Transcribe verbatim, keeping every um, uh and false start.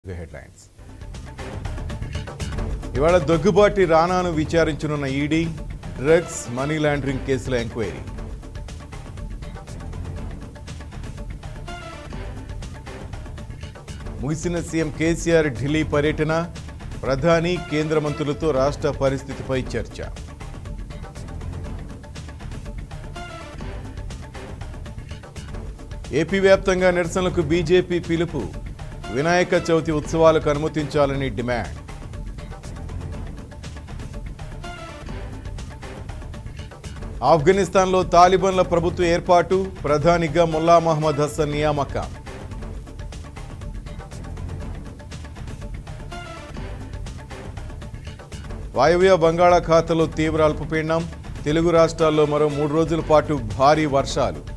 Headlines ఇవాళ దగ్గుబాటి రానాను విచారించనున్న ఈడీ డ్రగ్స్ మనీ లాండరింగ్ కేసుల ఎంక్వైరీ. ముగిసిన సీఎం కేసీఆర్ ఢిల్లీ పర్యటన, ప్రధాని కేంద్ర మంత్రులతో రాష్ట్ర పరిస్థితిపై చర్చ. ఏపీ వ్యాప్తంగా నిరసనలకు బీజేపీ పిలుపు, వినాయక చవితి ఉత్సవాలకు అనుమతించాలని డిమాండ్. ఆఫ్ఘనిస్తాన్లో తాలిబాన్ల ప్రభుత్వ ఏర్పాటు, ప్రధానిగా ముల్లా మహమ్మద్ హసన్ నియామకం. వాయవ్య బంగాళాఖాతంలో తీవ్ర అల్పపీడనం, తెలుగు రాష్ట్రాల్లో మరో మూడు రోజుల పాటు భారీ వర్షాలు.